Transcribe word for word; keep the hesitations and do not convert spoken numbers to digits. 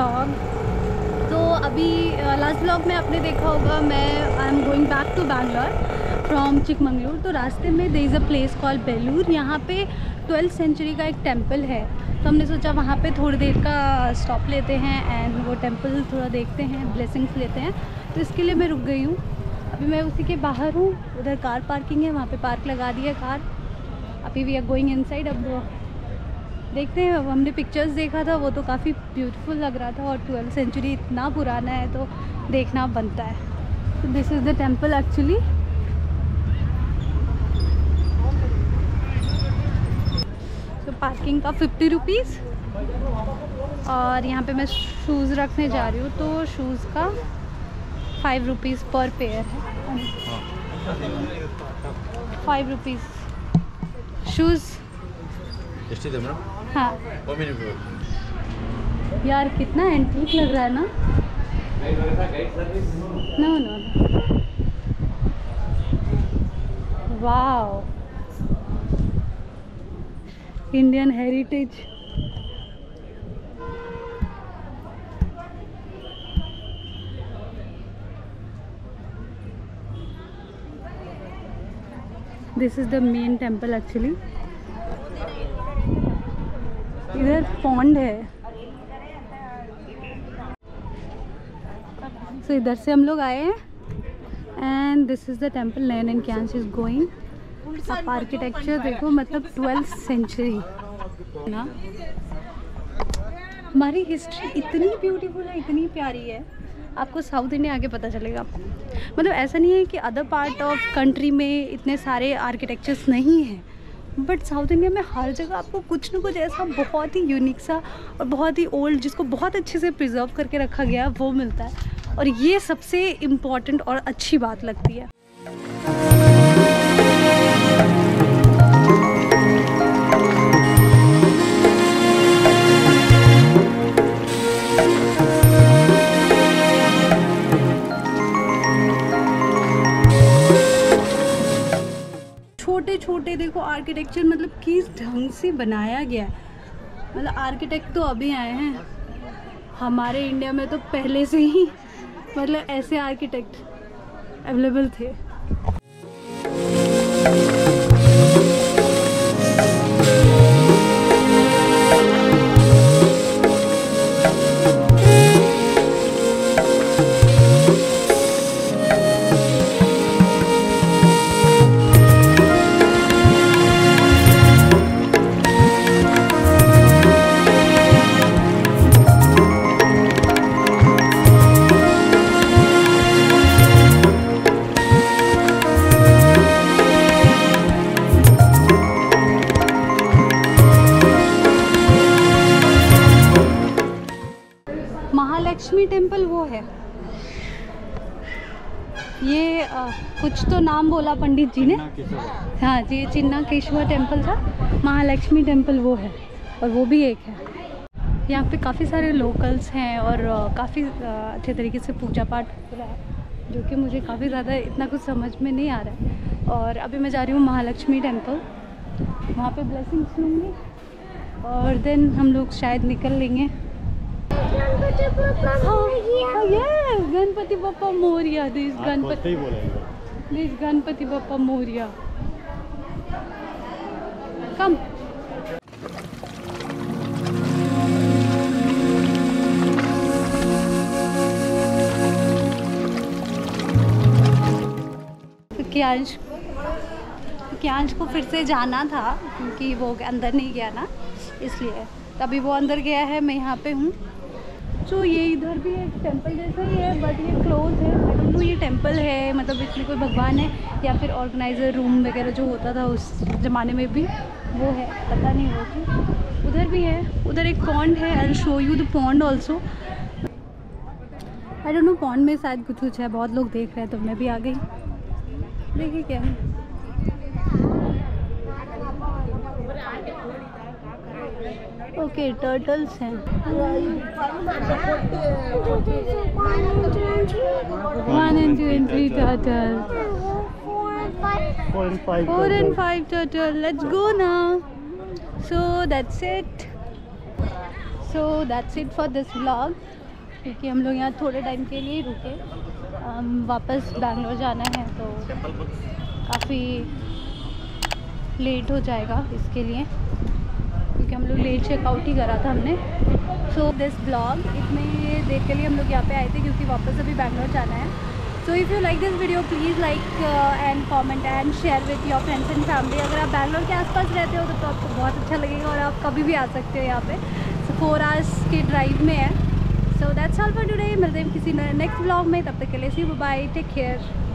Vlog. तो अभी last vlog में आपने देखा होगा मैं I am going back to Bangalore from Chikmagalur. तो रास्ते में there is a place called Belur. यहाँ पे ट्वेल्थ सेंचुरी का एक टेम्पल है, तो हमने सोचा वहाँ पे थोड़ी देर का स्टॉप लेते हैं एंड वो टेम्पल थोड़ा देखते हैं, ब्लेसिंग्स लेते हैं। तो इसके लिए मैं रुक गई हूँ। अभी मैं उसी के बाहर हूँ, उधर कार पार्किंग है, वहाँ पे पार्क लगा दी है कार। अभी वी आर गोइंग इनसाइड। अब देखते हैं, हमने पिक्चर्स देखा था वो तो काफ़ी ब्यूटीफुल लग रहा था और ट्वेल्थ सेंचुरी इतना पुराना है तो देखना बनता है। तो this is the temple actually. तो पार्किंग का फिफ्टी रुपीज़ और यहाँ पे मैं शूज़ रखने जा रही हूँ तो शूज़ का फाइव रुपीज़ पर पेयर है। Five rupees shoes. हाँ यार कितना एंटीक लग रहा है ना। No no wow, Indian heritage. This is the main temple actually. इधर पॉन्ड है, तो इधर से हम लोग आए हैं and this is the temple. नैन एंड कैंस इज गोइंग। आप आर्किटेक्चर देखो, मतलब ट्वेल्थ सेंचुरी ना। हमारी हिस्ट्री इतनी ब्यूटीफुल है, इतनी प्यारी है, आपको साउथ इंडिया आके पता चलेगा। मतलब ऐसा नहीं है कि अदर पार्ट ऑफ कंट्री में इतने सारे आर्किटेक्चर्स नहीं हैं, बट साउथ इंडिया में हर जगह आपको कुछ ना कुछ ऐसा बहुत ही यूनिक सा और बहुत ही ओल्ड, जिसको बहुत अच्छे से प्रिजर्व करके रखा गया है, वो मिलता है। और ये सबसे इम्पॉर्टेंट और अच्छी बात लगती है। छोटे छोटे देखो आर्किटेक्चर, मतलब किस ढंग से बनाया गया है। मतलब आर्किटेक्ट तो अभी आए हैं, हमारे इंडिया में तो पहले से ही मतलब ऐसे आर्किटेक्ट अवेलेबल थे। महालक्ष्मी टेम्पल वो है ये, आ, कुछ तो नाम बोला पंडित जी ने। हाँ जी, चिन्नाकेश्वर टेम्पल था। महालक्ष्मी टेम्पल वो है और वो भी एक है। यहाँ पे काफ़ी सारे लोकल्स हैं और काफ़ी अच्छे तरीके से पूजा पाठ हो रहा है, जो कि मुझे काफ़ी ज़्यादा इतना कुछ समझ में नहीं आ रहा है। और अभी मैं जा रही हूँ महालक्ष्मी टेम्पल, वहाँ पे ब्लेसिंग्स लूँगी और देन हम लोग शायद निकल लेंगे। Ganpati Bappa Morya. This Ganpati this Ganpati Bappa Morya. Come. Kiyansh Kiyansh को फिर से जाना था क्योंकि वो अंदर नहीं गया ना, इसलिए तभी वो अंदर गया है। मैं यहाँ पे हूँ। तो ये इधर भी एक टेंपल जैसा ही है बट ये क्लोज है। आई डोंट नो ये टेंपल है, मतलब इसमें कोई भगवान है या फिर ऑर्गेनाइजर रूम वगैरह जो होता था उस ज़माने में भी वो है, पता नहीं वो चीज़। उधर भी है, उधर एक पॉन्ड है। I will show you the pond also. I don't know pond में शायद कुछ कुछ है, बहुत लोग देख रहे हैं तो मैं भी आ गई। देखिए क्या है। ओके, टर्टल्स हैं। One and two and three turtle, four and five turtle. Let's go now. So that's it. So that's it for this vlog. क्योंकि हम लोग यहाँ थोड़े टाइम के लिए ही रुके, um, वापस बैंगलोर जाना है तो काफ़ी लेट हो जाएगा इसके लिए, क्योंकि हम लोग लेट चेकआउट ही करा था हमने। सो दिस ब्लॉग इतने देर के लिए हम लोग यहाँ पे आए थे क्योंकि वापस अभी बैंगलोर जाना है। So if you like this video please like and comment and share with your friends and family. अगर आप बैंगलोर के आसपास रहते हो तो, तो आपको बहुत अच्छा लगेगा और आप कभी भी आ सकते हो यहाँ पे। सो फोर आवर्स के ड्राइव में है। So that's all for today. मिलते हैं किसी नेक्स्ट ब्लॉग में, तब तक के लिए सी बाय, टेक केयर।